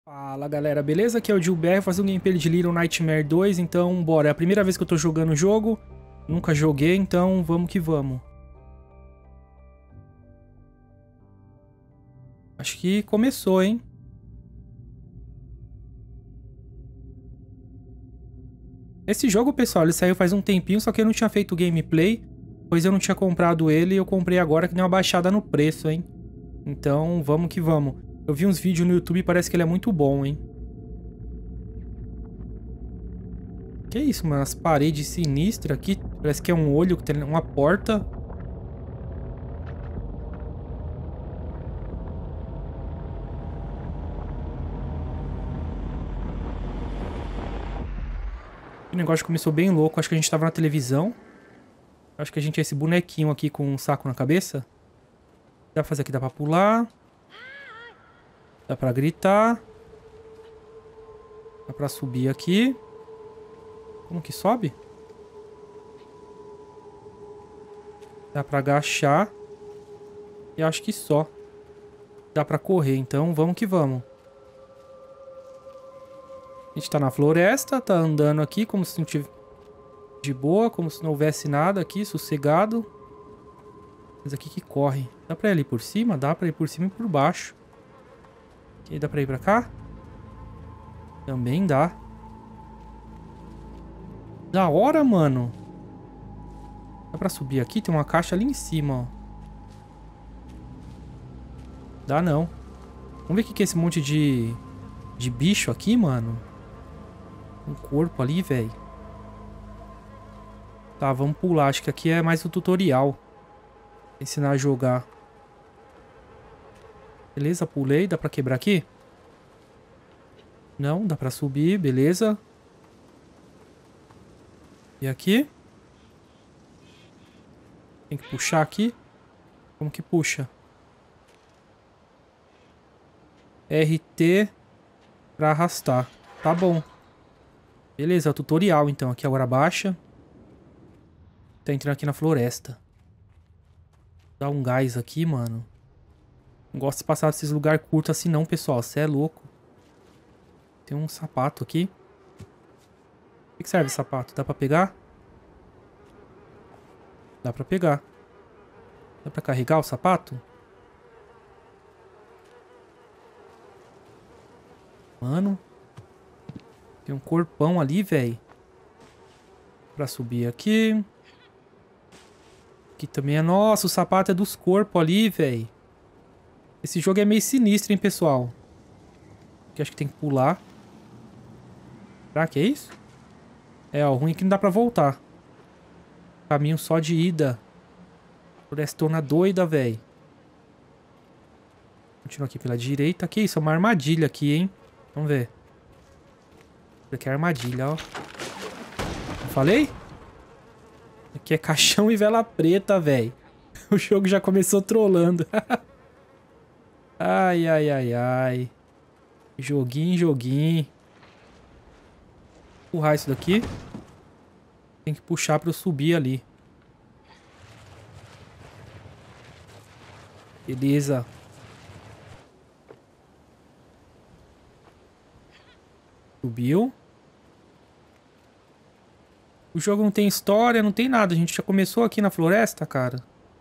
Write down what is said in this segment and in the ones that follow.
Fala galera, beleza? Aqui é o Gilberto, fazer um gameplay de Little Nightmare 2, então bora. É a primeira vez que eu tô jogando o jogo, nunca joguei, então vamos que vamos. Acho que começou, hein? Esse jogo, pessoal, ele saiu faz um tempinho, só que eu não tinha feito gameplay, pois eu não tinha comprado ele e eu comprei agora que deu uma baixada no preço, hein? Então vamos que vamos. Eu vi uns vídeos no YouTube e parece que ele é muito bom, hein? Que isso, mano? As paredes sinistras aqui. Parece que é um olho, que tem uma porta. O negócio começou bem louco. Acho que a gente tava na televisão. Acho que a gente é esse bonequinho aqui com um saco na cabeça. Dá pra fazer aqui, dá pra pular. Dá pra gritar. Dá pra subir aqui. Como que sobe? Dá pra agachar. E acho que só. Dá pra correr, então vamos que vamos. A gente tá na floresta, tá andando aqui como se não tivesse de boa, como se não houvesse nada aqui, sossegado. Mas aqui que corre. Dá pra ir ali por cima? Dá pra ir por cima e por baixo. Aqui dá pra ir pra cá? Também dá. Da hora, mano. Dá pra subir aqui? Tem uma caixa ali em cima, ó. Dá não. Vamos ver o que é esse monte de bicho aqui, mano. Um corpo ali, velho. Tá, vamos pular. Acho que aqui é mais um tutorial. Ensinar a jogar. Beleza, pulei. Dá pra quebrar aqui? Não, dá pra subir. Beleza. E aqui? Tem que puxar aqui. Como que puxa? RT pra arrastar. Tá bom. Beleza, é o tutorial então. Aqui agora baixa. Tá entrando aqui na floresta. Dá um gás aqui, mano. Não gosto de passar desses lugares curtos assim não, pessoal. Você é louco. Tem um sapato aqui. O que serve esse sapato? Dá pra pegar? Dá pra pegar. Dá pra carregar o sapato? Mano. Tem um corpão ali, velho. Pra subir aqui. Aqui também é... Nossa, o sapato é dos corpos ali, velho. Esse jogo é meio sinistro, hein, pessoal. Aqui acho que tem que pular. Será que é isso? É, ó, o ruim é que não dá pra voltar. Caminho só de ida. Florestona doida, velho. Continua aqui pela direita. Que isso? É uma armadilha aqui, hein? Vamos ver. Isso aqui é armadilha, ó. Não falei? Aqui é caixão e vela preta, velho. O jogo já começou trolando. Ai, ai, ai, ai. Joguinho, joguinho. Empurrar isso daqui. Tem que puxar pra eu subir ali. Beleza. Subiu. O jogo não tem história, não tem nada. A gente já começou aqui na floresta, cara.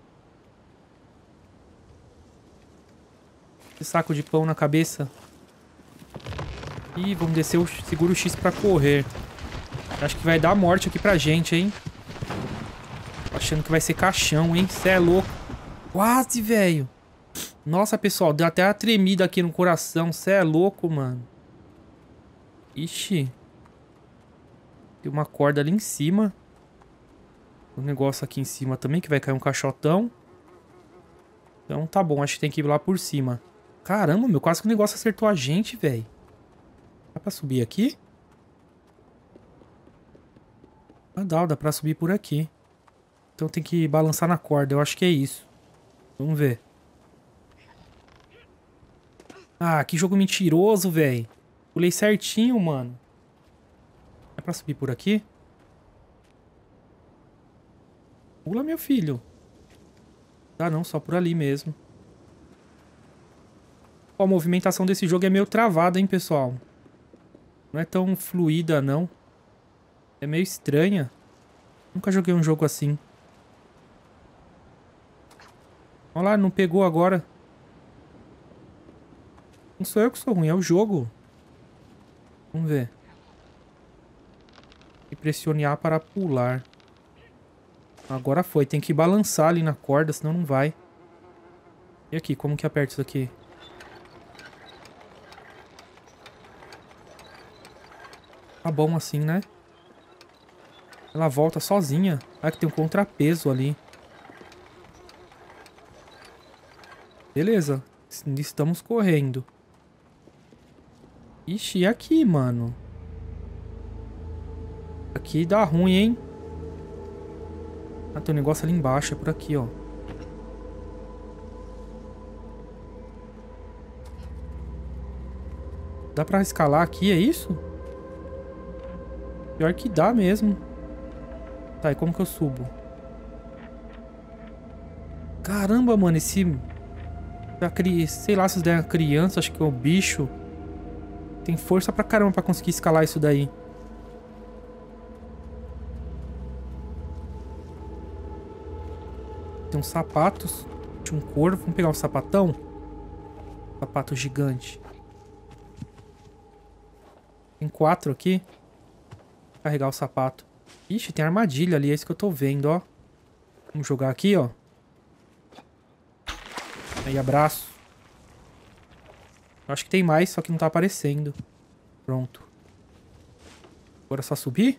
Esse saco de pão na cabeça. Ih, vamos descer o seguro X pra correr. Acho que vai dar morte aqui pra gente, hein? Tô achando que vai ser caixão, hein? Cê é louco. Quase, velho. Nossa, pessoal, deu até uma tremida aqui no coração. Cê é louco, mano. Ixi. Tem uma corda ali em cima. Um negócio aqui em cima também, que vai cair um caixotão. Então tá bom, acho que tem que ir lá por cima. Caramba, meu, quase que o negócio acertou a gente, velho. Dá pra subir aqui? Ah, dá pra subir por aqui. Então tem que balançar na corda, eu acho que é isso. Vamos ver. Ah, que jogo mentiroso, velho. Pulei certinho, mano. É pra subir por aqui? Pula, meu filho. Dá não, só por ali mesmo. Ó, a movimentação desse jogo é meio travada, hein, pessoal? Não é tão fluida, não. É meio estranha. Nunca joguei um jogo assim. Olha lá, não pegou agora. Não sou eu que sou ruim, é o jogo. Vamos ver. E pressione A para pular. Agora foi. Tem que balançar ali na corda, senão não vai. E aqui, como que aperta isso aqui? Tá bom assim, né? Ela volta sozinha. Ah, que tem um contrapeso ali. Beleza. Estamos correndo. Ixi, e aqui, mano? Aqui dá ruim, hein? Ah, tem um negócio ali embaixo. É por aqui, ó. Dá pra escalar aqui, é isso? Pior que dá mesmo. Tá, e como que eu subo? Caramba, mano, esse... Sei lá se isso é uma criança, acho que é o bicho. Tem força pra caramba pra conseguir escalar isso daí. Tem uns sapatos. Tinha um corvo. Vamos pegar um sapatão? Sapato gigante. Tem 4 aqui. Vou carregar o sapato. Ixi, tem armadilha ali. É isso que eu tô vendo, ó. Vamos jogar aqui, ó. Aí, abraço. Eu acho que tem mais, só que não tá aparecendo. Pronto. Agora é só subir?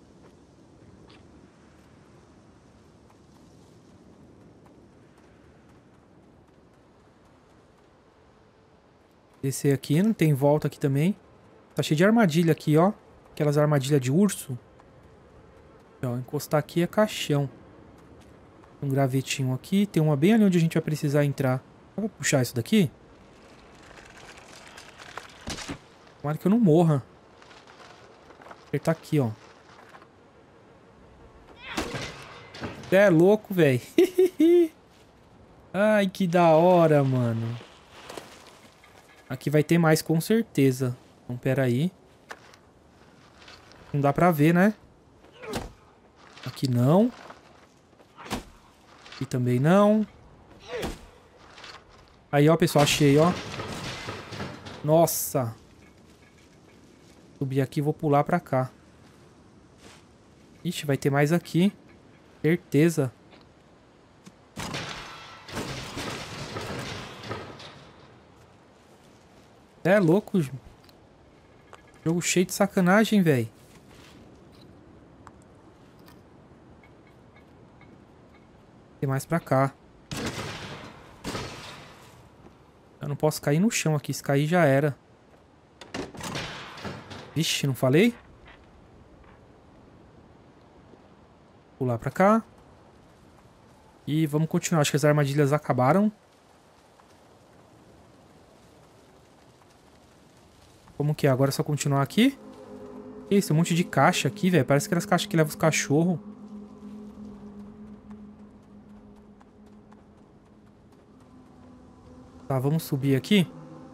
Descer aqui, não tem volta aqui também. Tá cheio de armadilha aqui, ó. Aquelas armadilhas de urso. Ó, encostar aqui é caixão. Um gravetinho aqui. Tem uma bem ali onde a gente vai precisar entrar. Eu vou puxar isso daqui. Tomara que eu não morra. Apertar aqui, ó. Você é louco, velho. Ai, que da hora, mano. Aqui vai ter mais, com certeza. Então, pera aí. Não dá pra ver, né? Aqui não. Aqui também não. Aí, ó, pessoal, achei, ó. Nossa. Subir aqui e vou pular pra cá. Ixi, vai ter mais aqui. Certeza. É louco. Jogo cheio de sacanagem, velho. Tem mais pra cá. Eu não posso cair no chão aqui. Se cair já era. Vixe, não falei? Pular pra cá. E vamos continuar. Acho que as armadilhas acabaram. Como que é? Agora é só continuar aqui? Que isso? Tem um monte de caixa aqui, velho. Parece aquelas caixas que levam os cachorros. Tá, vamos subir aqui.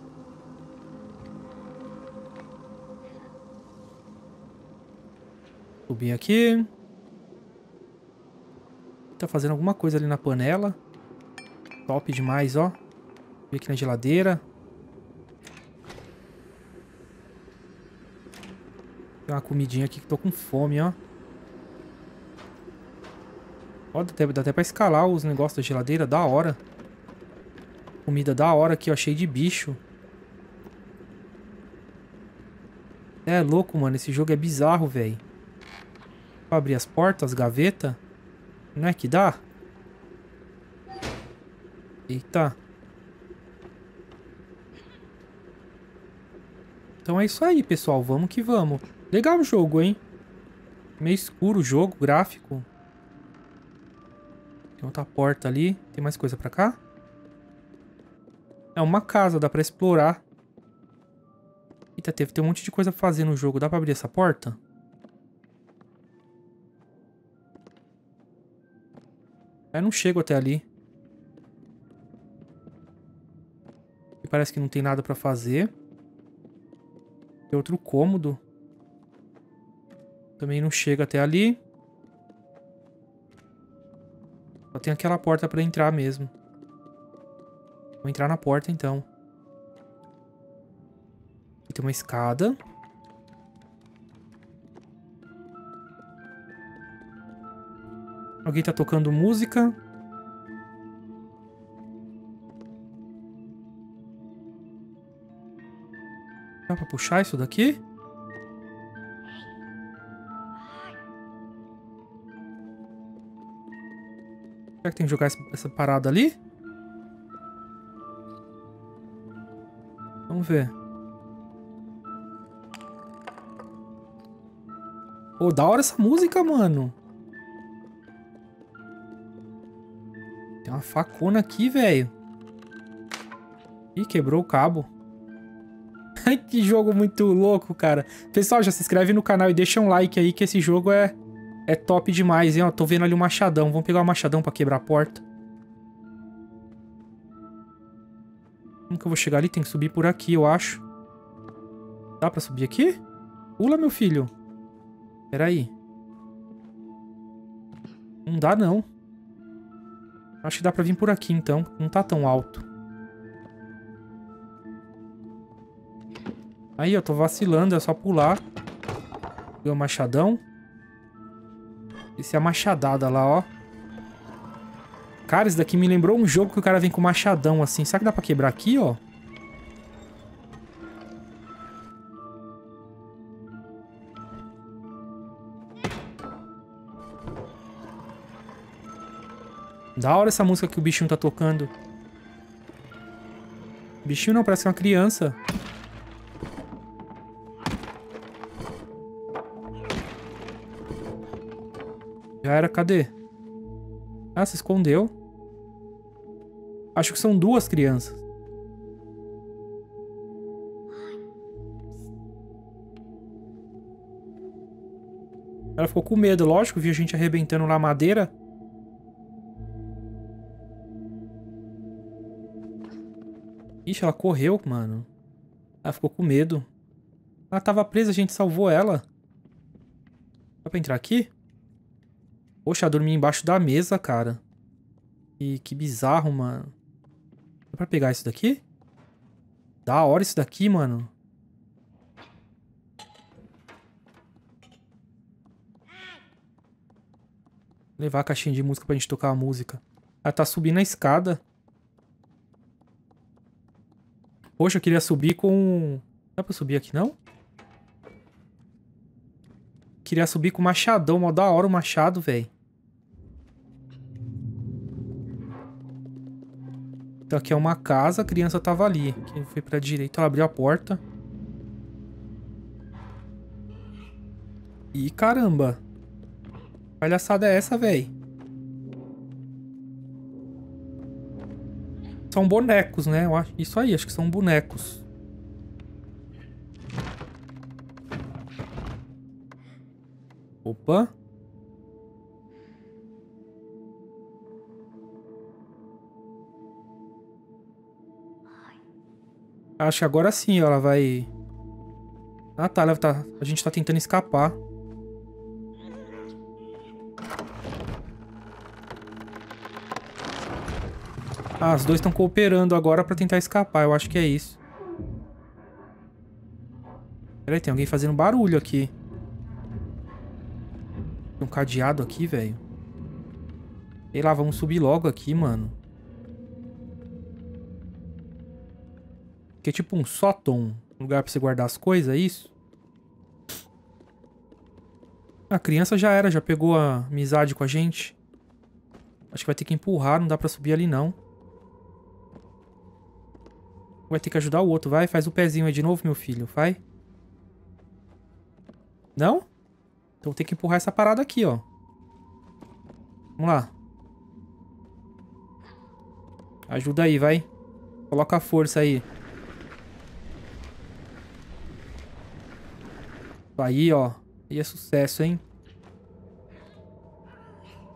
Subir aqui. Tá fazendo alguma coisa ali na panela. Top demais, ó. Vem aqui na geladeira. Tem uma comidinha aqui que tô com fome, ó. Ó, dá até pra escalar os negócios da geladeira. Da hora. Comida da hora aqui, ó. Cheio de bicho. É louco, mano. Esse jogo é bizarro, velho. Pra abrir as portas, gaveta. Não é que dá? Eita. Então é isso aí, pessoal. Vamos que vamos. Legal o jogo, hein? Meio escuro o jogo, gráfico. Tem outra porta ali. Tem mais coisa pra cá? É uma casa, dá pra explorar. Eita, tem um monte de coisa pra fazer no jogo. Dá pra abrir essa porta? Eu não chego até ali. parece que não tem nada pra fazer. Tem outro cômodo. Também não chega até ali. Só tem aquela porta pra entrar mesmo. Vou entrar na porta, então. Aqui tem uma escada. Alguém tá tocando música. Dá pra puxar isso daqui? Será que tem que jogar essa parada ali? Vamos ver. Pô, da hora essa música, mano. Tem uma facona aqui, velho. Ih, quebrou o cabo. Que jogo muito louco, cara. Pessoal, já se inscreve no canal e deixa um like aí que esse jogo é top demais, hein? Ó, tô vendo ali o machadão. Vamos pegar o machadão pra quebrar a porta. Como que eu vou chegar ali? Tem que subir por aqui, eu acho. Dá pra subir aqui? Pula, meu filho. Pera aí. Não dá, não. Acho que dá pra vir por aqui, então. Não tá tão alto. Aí, eu tô vacilando. É só pular. Pegar o machadão. Esse é a machadada lá, ó. Cara, esse daqui me lembrou um jogo que o cara vem com machadão, assim. Será que dá pra quebrar aqui, ó? Da hora essa música que o bichinho tá tocando. Bichinho não, parece uma criança. Já era, cadê? Ah, se escondeu. Acho que são duas crianças. Ela ficou com medo, lógico. Viu a gente arrebentando lá a madeira. Ixi, ela correu, mano. Ela ficou com medo. Ela tava presa, a gente salvou ela. Dá pra entrar aqui? Poxa, ela dormia embaixo da mesa, cara. E que bizarro, mano. Dá pra pegar isso daqui? Da hora isso daqui, mano. Vou levar a caixinha de música pra gente tocar a música. Ela tá subindo a escada. Poxa, eu queria subir com... Dá pra subir aqui, não? Queria subir com o machadão. Mó da hora o machado, velho. Então aqui é uma casa. A criança tava ali. Quem foi pra direita, ela abriu a porta. Ih, caramba. Que palhaçada é essa, velho? São bonecos, né? Eu acho... Isso aí, acho que são bonecos. Opa. Acho que agora sim ela vai... Ah, tá. A gente tá tentando escapar. Ah, os dois estão cooperando agora pra tentar escapar. Eu acho que é isso. Peraí, tem alguém fazendo barulho aqui. Tem um cadeado aqui, velho. Sei lá, vamos subir logo aqui, mano. Que é tipo um sótão. Um lugar pra você guardar as coisas, é isso? A criança já era, já pegou a amizade com a gente. Acho que vai ter que empurrar, não dá pra subir ali não. Vai ter que ajudar o outro. Vai, faz o pezinho aí de novo, meu filho. Vai. Não? Então tem que empurrar essa parada aqui, ó. Vamos lá. Ajuda aí, vai. Coloca a força aí. Aí, ó. Aí é sucesso, hein?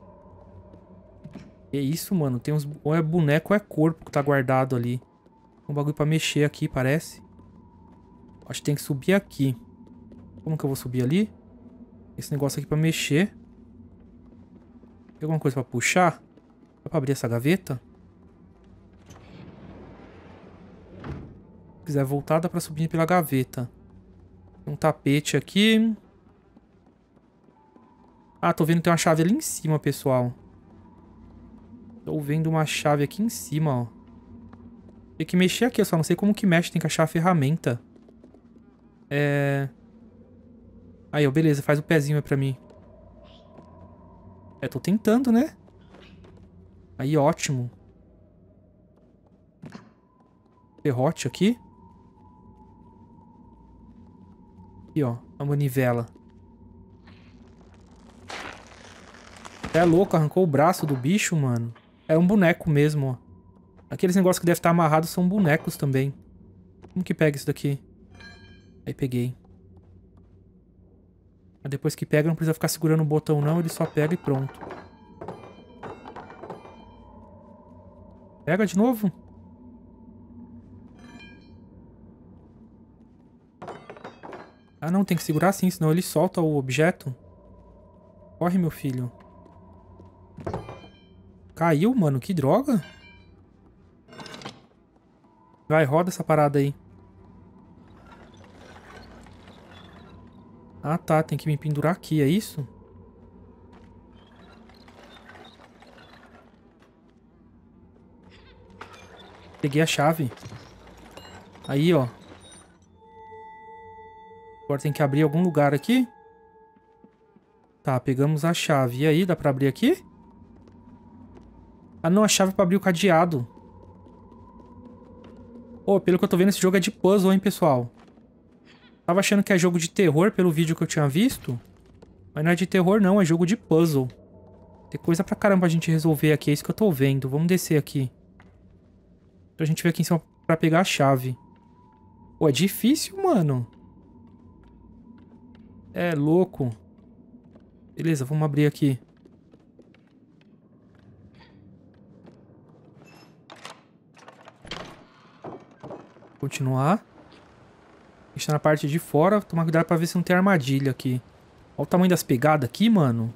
Que isso, mano? Tem uns... Ou é boneco ou é corpo que tá guardado ali. Um bagulho pra mexer aqui, parece. Acho que tem que subir aqui. Como que eu vou subir ali? Esse negócio aqui pra mexer. Tem alguma coisa pra puxar? Dá pra abrir essa gaveta? Se quiser voltar, dá pra subir pela gaveta. Tem um tapete aqui. Ah, tô vendo que tem uma chave ali em cima, pessoal. Tô vendo uma chave aqui em cima, ó. Tem que mexer aqui, eu só não sei como que mexe. Tem que achar a ferramenta. Aí, ó, beleza. Faz o pezinho aí pra mim. Tô tentando, né? Aí, ótimo. Ferrote aqui. Aqui, ó. A manivela. É louco, arrancou o braço do bicho, mano. É um boneco mesmo, ó. Aqueles negócios que devem estar amarrados são bonecos também. Como que pega isso daqui? Aí peguei. Mas depois que pega, não precisa ficar segurando o botão não. Ele só pega e pronto. Pega de novo. Ah, não. Tem que segurar assim, senão ele solta o objeto. Corre, meu filho. Caiu, mano. Que droga. Vai, roda essa parada aí. Ah, tá. Tem que me pendurar aqui, é isso? Peguei a chave. Aí, ó. Agora tem que abrir algum lugar aqui. Tá, pegamos a chave. E aí, dá pra abrir aqui? Ah, não. A chave é pra abrir o cadeado. Pô, pelo que eu tô vendo, esse jogo é de puzzle, hein, pessoal? Tava achando que é jogo de terror pelo vídeo que eu tinha visto. Mas não é de terror, não. É jogo de puzzle. Tem coisa pra caramba pra gente resolver aqui. É isso que eu tô vendo. Vamos descer aqui. Pra gente ver aqui em cima pra pegar a chave. Pô, é difícil, mano. É louco. Beleza, vamos abrir aqui. Continuar. A gente tá na parte de fora. Tomar cuidado pra ver se não tem armadilha aqui. Olha o tamanho das pegadas aqui, mano.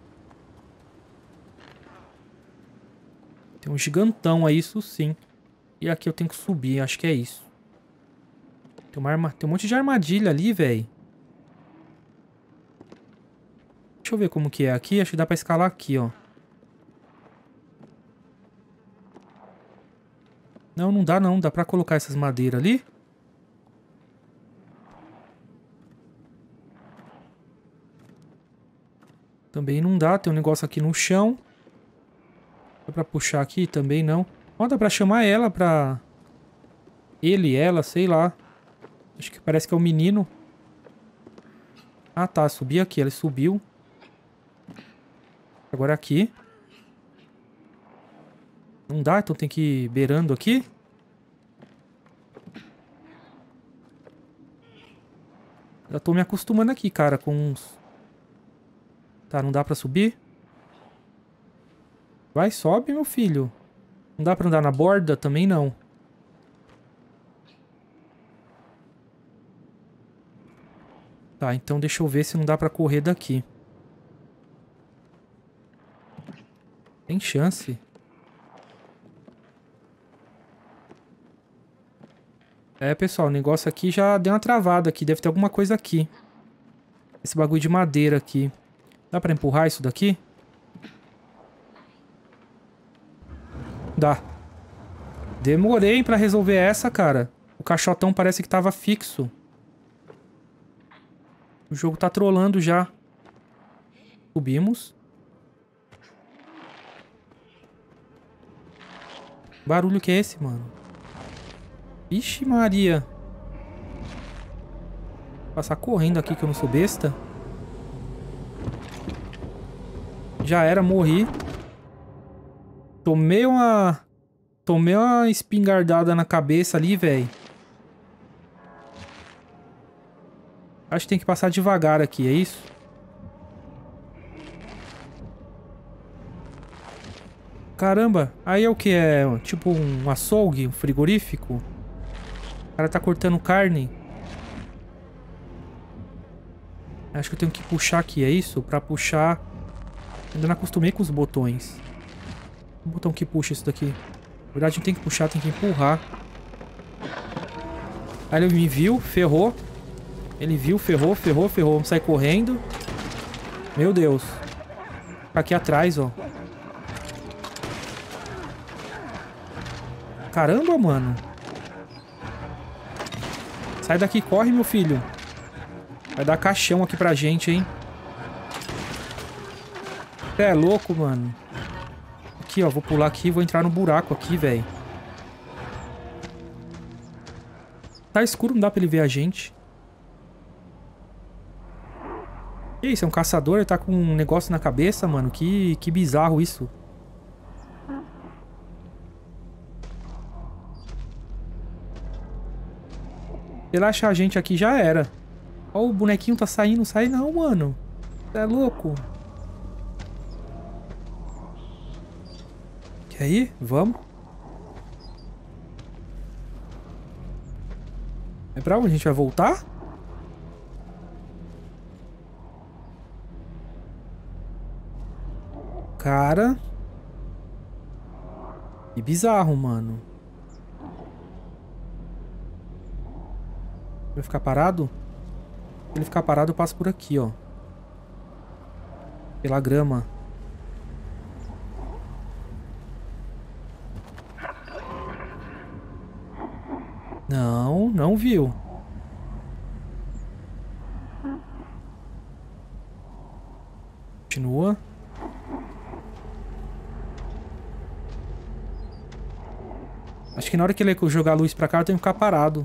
Tem um gigantão aí, isso sim. E aqui eu tenho que subir, acho que é isso. Tem um monte de armadilha ali, velho. Deixa eu ver como que é aqui. Acho que dá pra escalar aqui, ó. Não, não dá não. Dá pra colocar essas madeiras ali. Também não dá. Tem um negócio aqui no chão. Dá pra puxar aqui? Também não. Ó, dá pra chamar ela pra... Ele, ela, sei lá. Acho que parece que é o menino. Ah, tá. Subi aqui. Ela subiu. Agora aqui. Não dá, então tem que ir beirando aqui. Já tô me acostumando aqui, cara, com uns... Tá, não dá pra subir? Vai, sobe, meu filho. Não dá pra andar na borda? Também não. Tá, então deixa eu ver se não dá pra correr daqui. Tem chance. É, pessoal, o negócio aqui já deu uma travada aqui. Deve ter alguma coisa aqui. Esse bagulho de madeira aqui. Dá pra empurrar isso daqui? Dá. Demorei pra resolver essa, cara. O caixotão parece que tava fixo. O jogo tá trolando já. Subimos. Barulho que é esse, mano? Ixi, Maria. Vou passar correndo aqui que eu não sou besta. Já era, morri. Tomei uma espingardada na cabeça ali, velho. Acho que tem que passar devagar aqui, é isso? Caramba, aí é o que? É tipo um açougue, um frigorífico? cara tá cortando carne. Acho que eu tenho que puxar aqui, é isso? Pra puxar... Ainda não acostumei com os botões. O botão que puxa isso daqui. Na verdade, não tem que puxar, tem que empurrar. Aí ele me viu, ferrou. Ele viu, ferrou. Vamos sair correndo. Meu Deus. Fica aqui atrás, ó. Caramba, mano. Sai daqui, corre, meu filho. Vai dar caixão aqui pra gente, hein. Você é louco, mano. Aqui, ó. Vou pular aqui e vou entrar no buraco aqui, velho. Tá escuro, não dá pra ele ver a gente. Que isso? É um caçador? Ele tá com um negócio na cabeça, mano. Que bizarro isso. Se ele achar a gente aqui, já era. Ó, o bonequinho tá saindo. Não sai não, mano. Você é louco. E aí? Vamos. É pra onde a gente vai voltar? Cara. Que bizarro, mano. Vai ficar parado? Se ele ficar parado, eu passo por aqui, ó. Pela grama. Não, não viu. Continua. Acho que na hora que ele jogar a luz pra cá, eu tenho que ficar parado.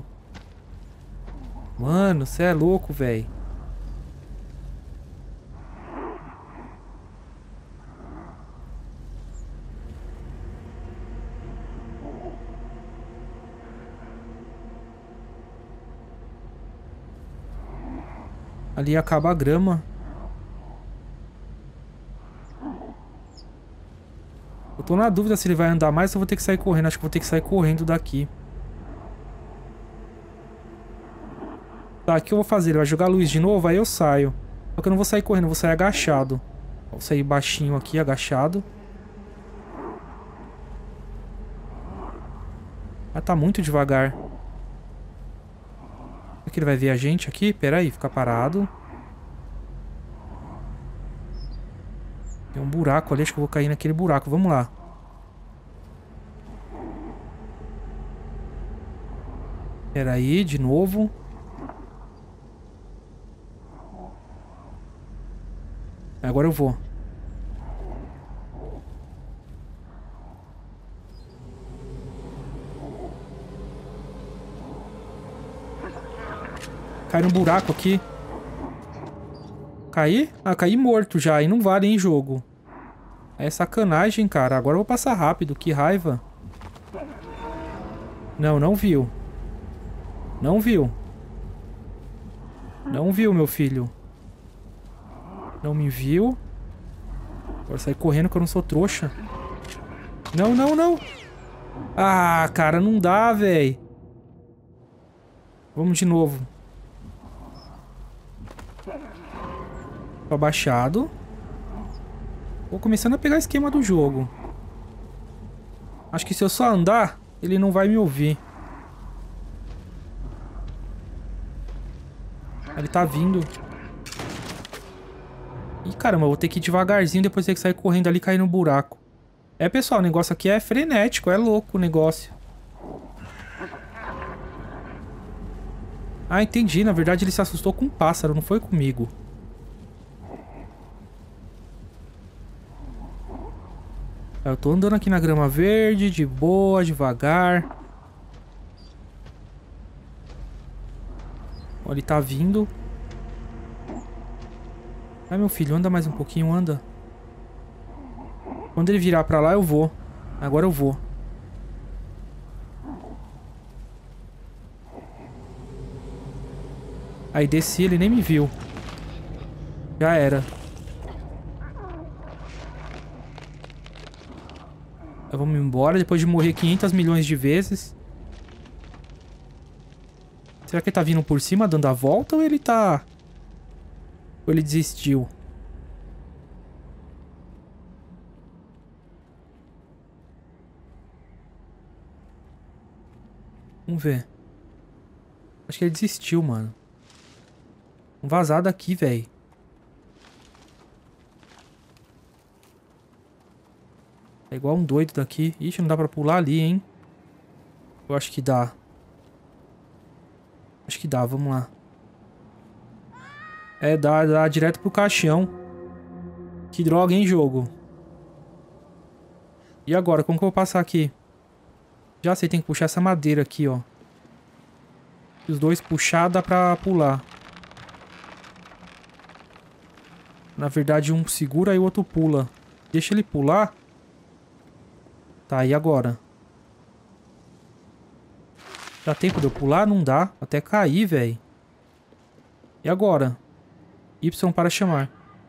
Mano, você é louco, velho. Ali acaba a grama. Eu tô na dúvida se ele vai andar mais ou eu vou ter que sair correndo. Acho que vou ter que sair correndo daqui. Tá, o que eu vou fazer? Ele vai jogar a luz de novo, aí eu saio. Só que eu não vou sair correndo, eu vou sair agachado. Vou sair baixinho aqui, agachado. Ah, tá muito devagar. Será que ele vai ver a gente aqui? Pera aí, fica parado. Tem um buraco ali, acho que eu vou cair naquele buraco. Vamos lá. Pera aí, de novo. Agora eu vou. Cai no buraco aqui. Caí? Ah, caí morto já. E não vale, hein, jogo. É sacanagem, cara. Agora eu vou passar rápido. Que raiva. Não, não viu. Não viu. Não viu, meu filho. Não me viu. Agora sair correndo que eu não sou trouxa. Não, não, não. Ah, cara, não dá, velho. Vamos de novo. Tô abaixado. Vou começando a pegar o esquema do jogo. Acho que se eu só andar, ele não vai me ouvir. Ele tá vindo. Ih, caramba, eu vou ter que ir devagarzinho, depois ter que sair correndo ali e cair no buraco. É, pessoal, o negócio aqui é frenético, é louco o negócio. Ah, entendi. Na verdade, ele se assustou com um pássaro, não foi comigo. Eu tô andando aqui na grama verde, de boa, devagar. Ó, ele tá vindo. Ai, meu filho, anda mais um pouquinho, anda. Quando ele virar pra lá, eu vou. Agora eu vou. Aí desci, ele nem me viu. Já era. Vamos embora depois de morrer 500 milhões de vezes. Será que ele tá vindo por cima dando a volta ou ele tá... Ou ele desistiu? Vamos ver. Acho que ele desistiu, mano. Vamos vazar daqui, velho. É igual um doido daqui. Ixi, não dá pra pular ali, hein? Eu acho que dá. Acho que dá, vamos lá. É, dá direto pro caixão. Que droga, hein, jogo? E agora, como que eu vou passar aqui? Já sei, tem que puxar essa madeira aqui, ó. Se os dois puxar, dá pra pular. Na verdade, um segura e o outro pula. Deixa ele pular. Tá, e agora? Dá tempo de eu pular? Não dá. Até cair, velho. E agora? Y para chamar.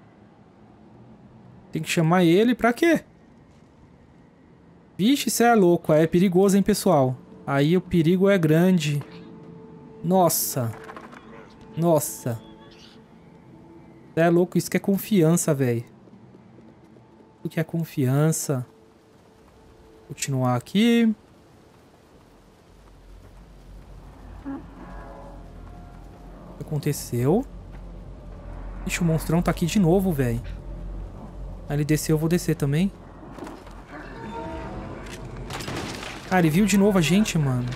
Tem que chamar ele pra quê? Vixe, cê é louco. É perigoso, hein, pessoal? Aí o perigo é grande. Nossa. Nossa. Cê é louco. Isso que é confiança, velho. O que é confiança? Continuar aqui. O que aconteceu? Ixi, o monstrão tá aqui de novo, velho. Aí ele desceu, eu vou descer também. Ah, ele viu de novo a gente, mano.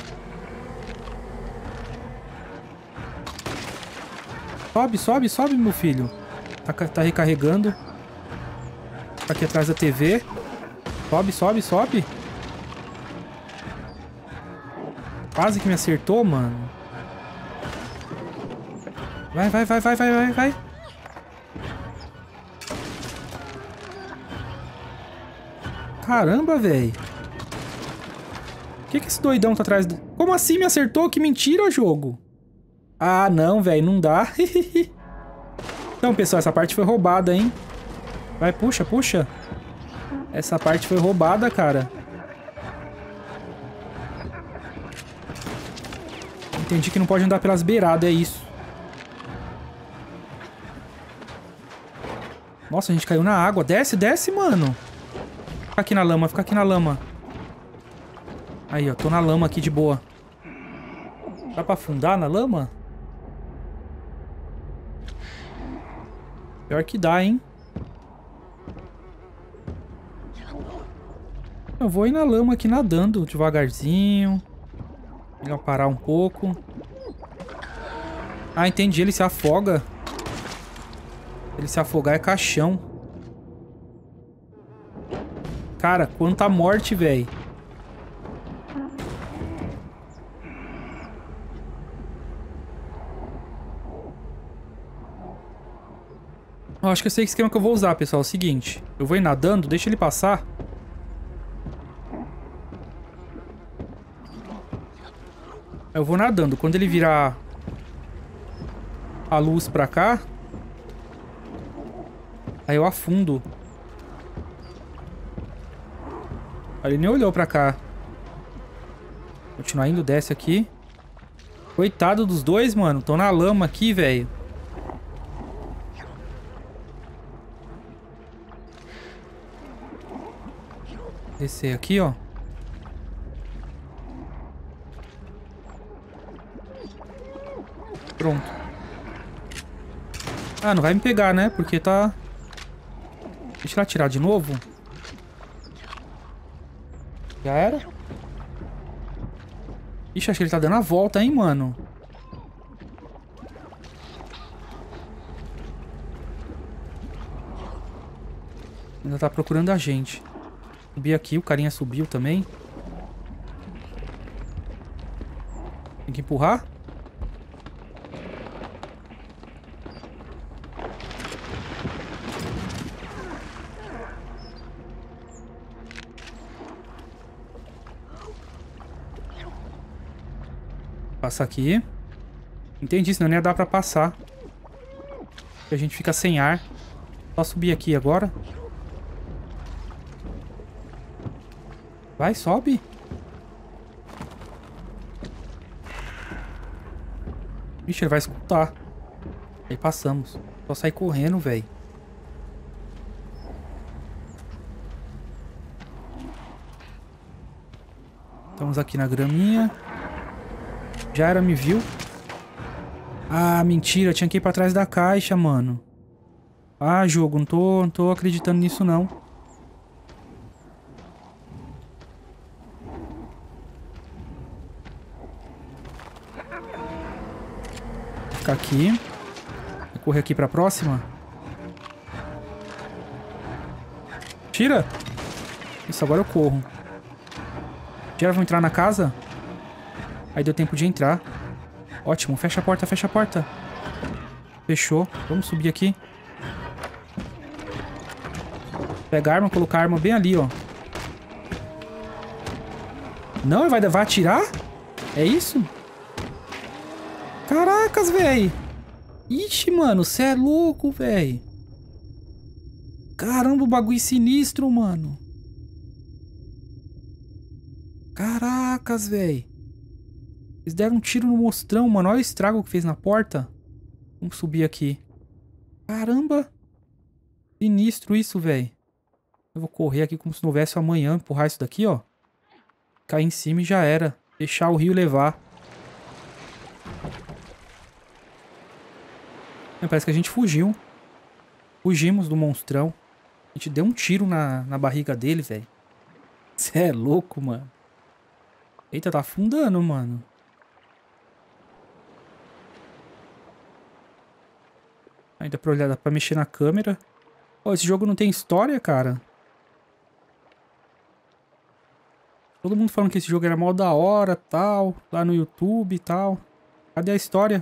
Sobe, sobe, sobe, meu filho. Tá recarregando. Tá aqui atrás da TV. Sobe, sobe, sobe. Quase que me acertou, mano. Vai, vai, vai, vai, vai, vai, vai. Caramba, velho. Que esse doidão tá atrás do... Como assim me acertou? Que mentira, jogo. Ah, não, velho. Não dá. Então, pessoal, essa parte foi roubada, hein? Vai, puxa, puxa. Essa parte foi roubada, cara. Entendi que não pode andar pelas beiradas, é isso. Nossa, a gente caiu na água. Desce, desce, mano. Fica aqui na lama, fica aqui na lama. Aí, ó, tô na lama aqui de boa. Dá pra afundar na lama? Pior que dá, hein? Eu vou ir na lama aqui nadando, devagarzinho. Melhor parar um pouco. Ah, entendi, ele se afoga. Ele se afogar é caixão. Cara, quanta morte, velho. Eu acho que eu sei o esquema que eu vou usar, pessoal. É o seguinte. Eu vou ir nadando, deixa ele passar. Eu vou nadando. Quando ele virar a luz pra cá, aí eu afundo. Aí ele nem olhou pra cá. Continuar indo, desce aqui. Coitado dos dois, mano. Tô na lama aqui, velho. Descer aqui, ó. Pronto. Ah, não vai me pegar, né? Porque tá... Deixa eu atirar de novo. Já era? Ixi, acho que ele tá dando a volta, hein, mano. Ainda tá procurando a gente. Subi aqui, o carinha subiu também. Tem que empurrar? Passa aqui. Entendi, senão não ia dar pra passar. A gente fica sem ar. Só subir aqui agora. Vai, sobe. Ixi, ele vai escutar. Aí passamos. Só sair correndo, velho. Estamos aqui na graminha. Já era, me viu. Ah, mentira. Tinha que ir pra trás da caixa, mano. Ah, jogo. Não tô acreditando nisso, não. Vou ficar aqui. Vou correr aqui pra próxima. Tira! Isso, agora eu corro. Já vão entrar na casa? Aí deu tempo de entrar. Ótimo, fecha a porta, fecha a porta. Fechou. Vamos subir aqui. Pega a arma, colocar a arma bem ali, ó. Não, vai atirar? É isso? Caracas, velho. Ixi, mano, cê é louco, velho. Caramba, o bagulho sinistro, mano. Caracas, velho. Eles deram um tiro no mostrão, mano. Olha o estrago que fez na porta. Vamos subir aqui. Caramba. Sinistro isso, velho. Eu vou correr aqui como se não houvesse amanhã. Empurrar isso daqui, ó. Cair em cima e já era. Deixar o rio levar. Parece que a gente fugiu. Fugimos do monstrão. A gente deu um tiro na barriga dele, velho. Você é louco, mano. Eita, tá afundando, mano. Ainda pra olhar, dá pra mexer na câmera. Pô, esse jogo não tem história, cara. Todo mundo falando que esse jogo era mó da hora, tal. Lá no YouTube e tal. Cadê a história?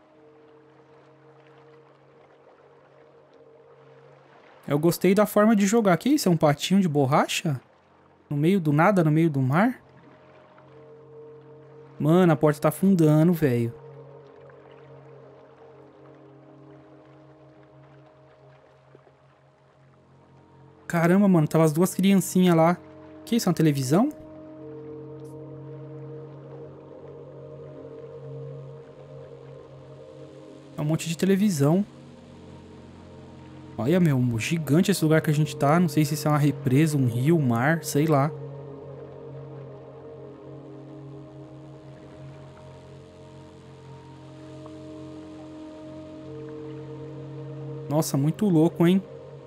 Eu gostei da forma de jogar. Que isso? É um patinho de borracha? No meio do nada, no meio do mar? Mano, a porta tá afundando, velho. Caramba, mano. Tava as duas criancinhas lá. Que isso? É uma televisão? É um monte de televisão. Olha, meu, gigante esse lugar que a gente tá. Não sei se isso é uma represa, um rio, um mar, sei lá. Nossa, muito louco, hein?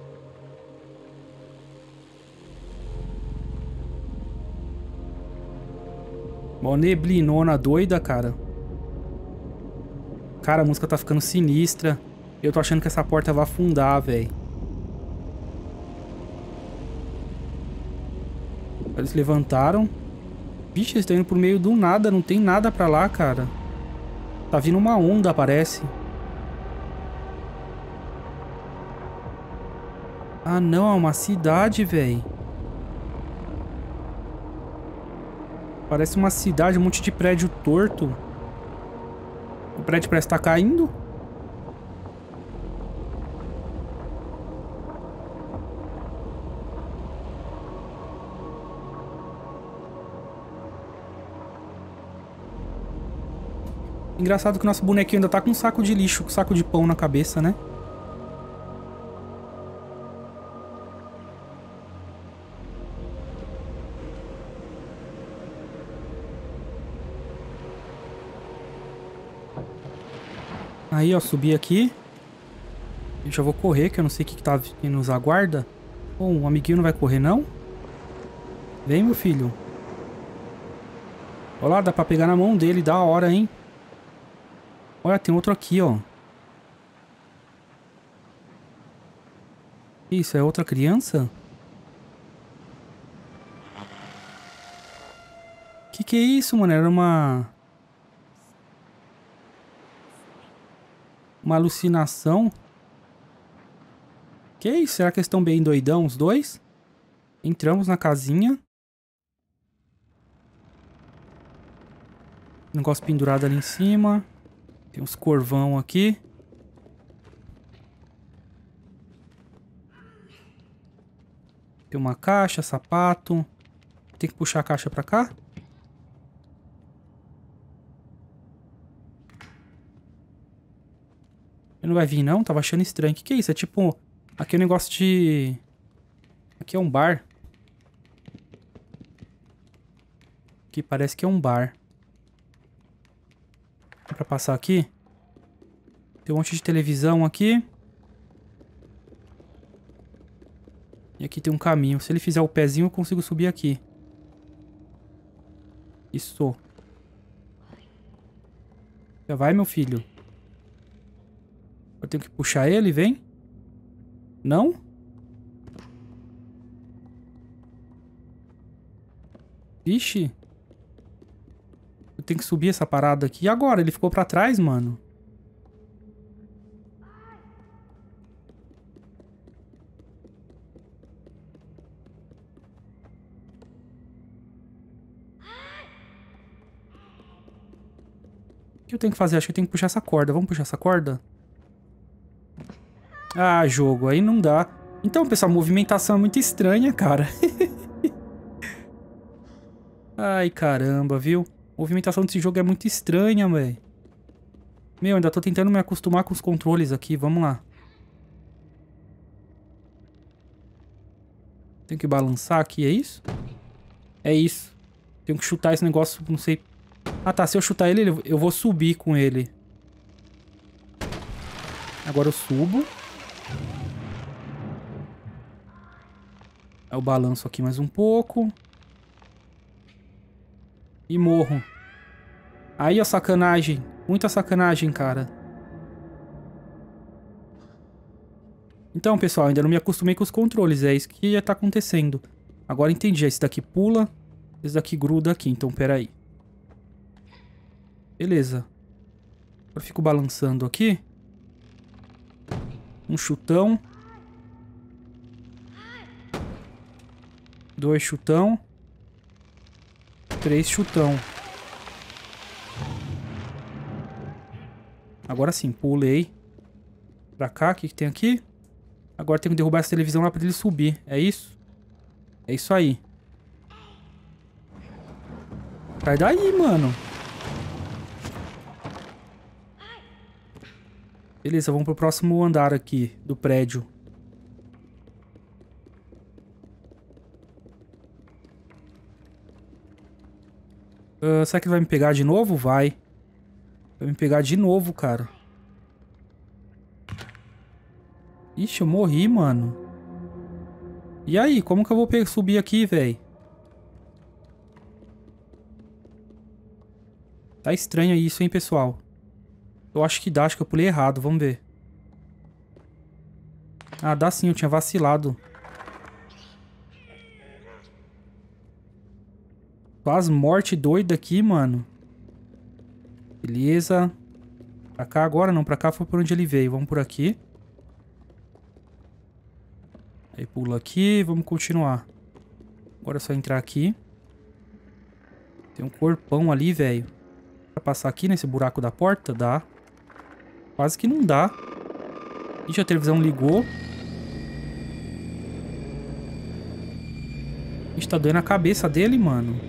Mó neblinona doida, cara. Cara, a música tá ficando sinistra. Eu tô achando que essa porta vai afundar, velho. Eles levantaram. Vixe, eles estão indo por meio do nada. Não tem nada pra lá, cara. Tá vindo uma onda, parece. Ah, não. É uma cidade, velho. Parece uma cidade, um monte de prédio torto. O prédio parece estar caindo. Engraçado que o nosso bonequinho ainda tá com um saco de lixo, com um saco de pão na cabeça, né? Aí, ó, subi aqui. Eu já vou correr, que eu não sei o que tá que nos aguarda. Pô, um amiguinho não vai correr, não? Vem, meu filho. Olha lá, dá pra pegar na mão dele, da hora, hein? Olha, tem outro aqui, ó. Isso, é outra criança? Que é isso, mano? Era uma alucinação? Que isso? Será que eles estão bem doidão, os dois? Entramos na casinha. Negócio pendurado ali em cima. Tem uns corvão aqui. Tem uma caixa, sapato. Tem que puxar a caixa pra cá. Ele não vai vir, não? Tava achando estranho. O que é isso? É tipo... Aqui é um negócio de... Aqui é um bar. Aqui parece que é um bar. Dá pra passar aqui? Tem um monte de televisão aqui. E aqui tem um caminho. Se ele fizer o pezinho, eu consigo subir aqui. Isso. Já vai, meu filho. Eu tenho que puxar ele, vem? Não? Vixe. Eu tenho que subir essa parada aqui. E agora? Ele ficou pra trás, mano. O que eu tenho que fazer? Acho que eu tenho que puxar essa corda. Vamos puxar essa corda? Ah, jogo. Aí não dá. Então, pessoal, a movimentação é muito estranha, cara. Ai, caramba, viu? A movimentação desse jogo é muito estranha, velho. Meu, ainda tô tentando me acostumar com os controles aqui. Vamos lá. Tenho que balançar aqui, é isso? É isso. Tenho que chutar esse negócio, não sei... Ah, tá. Se eu chutar ele, eu vou subir com ele. Agora eu subo. Aí eu balanço aqui mais um pouco. E morro. Aí, ó, sacanagem. Muita sacanagem, cara. Então, pessoal, ainda não me acostumei com os controles. É isso que ia estar acontecendo. Agora entendi. Esse daqui pula. Esse daqui gruda aqui. Então, peraí. Beleza. Eu fico balançando aqui. Um chutão. 2 chutão. 3 chutão. Agora sim, pulei. Pra cá, o que tem aqui? Agora tem que derrubar essa televisão lá pra ele subir. É isso? É isso aí. Sai daí, mano. Beleza, vamos pro próximo andar aqui do prédio. Será que ele vai me pegar de novo? Vai. Vai me pegar de novo, cara. Ixi, eu morri, mano. E aí, como que eu vou subir aqui, velho? Tá estranho isso, hein, pessoal? Eu acho que dá, acho que eu pulei errado, vamos ver. Ah, dá sim, eu tinha vacilado. Quase morte doida aqui, mano. Beleza. Pra cá agora não, pra cá foi por onde ele veio. Vamos por aqui. Aí pula aqui, vamos continuar. Agora é só entrar aqui. Tem um corpão ali, velho. Pra passar aqui nesse buraco da porta? Dá. Quase que não dá. Ixi, a televisão ligou. Ixi, tá doendo a cabeça dele, mano.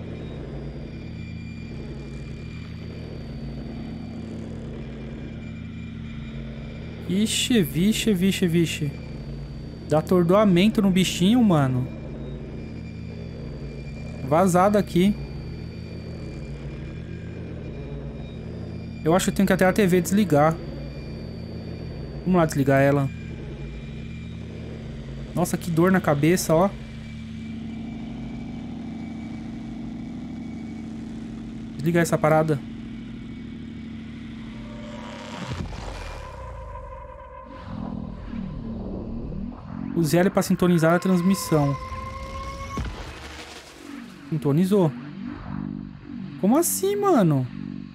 Vixe, vixe, vixe, vixe. Dá atordoamento no bichinho, mano. Vazado aqui. Eu acho que eu tenho que até a TV desligar. Vamos lá desligar ela. Nossa, que dor na cabeça, ó. Desligar essa parada. Use L para sintonizar a transmissão. Sintonizou. Como assim, mano?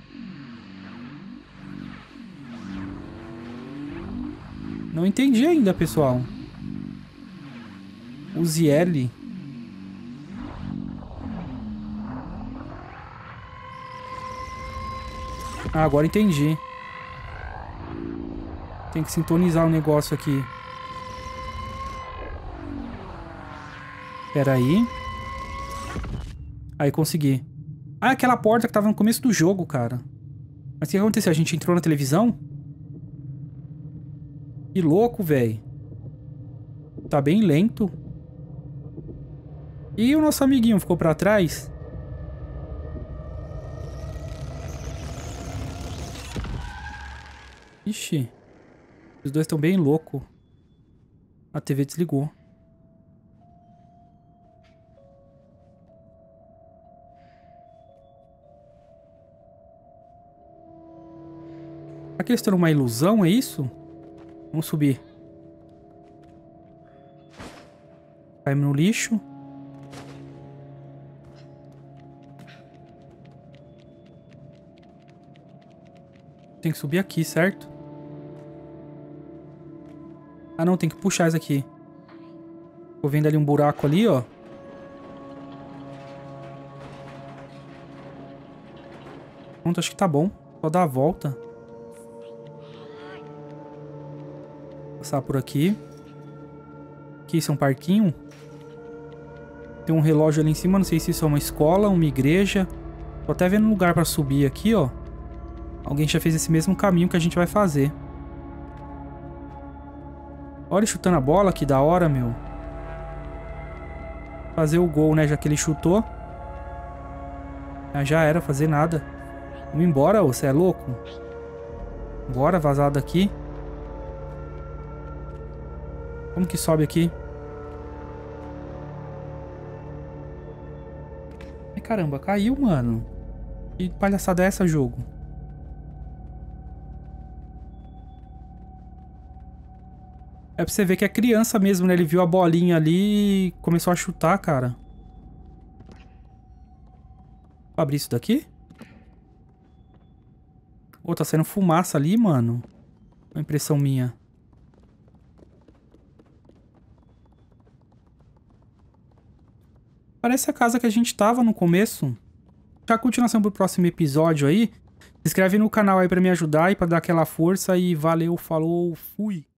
Não entendi ainda, pessoal. Use L. Ah, agora entendi. Tem que sintonizar o negócio aqui. Pera aí. Aí, consegui. Ah, aquela porta que tava no começo do jogo, cara. Mas o que aconteceu? A gente entrou na televisão? Que louco, velho. Tá bem lento. E o nosso amiguinho ficou pra trás? Ixi. Os dois estão bem loucos. A TV desligou. Será que eles estão numa ilusão, é isso? Vamos subir. Caímos no lixo. Tem que subir aqui, certo? Ah, não, tem que puxar isso aqui. Tô vendo ali um buraco ali, ó. Pronto, acho que tá bom. Só dar a volta. Passar por aqui. Aqui, isso é um parquinho. Tem um relógio ali em cima. Não sei se isso é uma escola, uma igreja. Tô até vendo um lugar pra subir aqui, ó. Alguém já fez esse mesmo caminho que a gente vai fazer. Olha ele chutando a bola, que da hora, meu. Fazer o gol, né? Já que ele chutou. Ah, já era fazer nada. Vamos embora, ô. Você é louco? Bora, vazar daqui. Como que sobe aqui? Ai, caramba, caiu, mano. Que palhaçada é essa, jogo? É pra você ver que é criança mesmo, né? Ele viu a bolinha ali e começou a chutar, cara. Vou abrir isso daqui? Ô, tá saindo fumaça ali, mano. Uma impressão minha. Parece a casa que a gente tava no começo. Já a continuação pro próximo episódio aí. Se inscreve no canal aí pra me ajudar e pra dar aquela força. E valeu, falou, fui!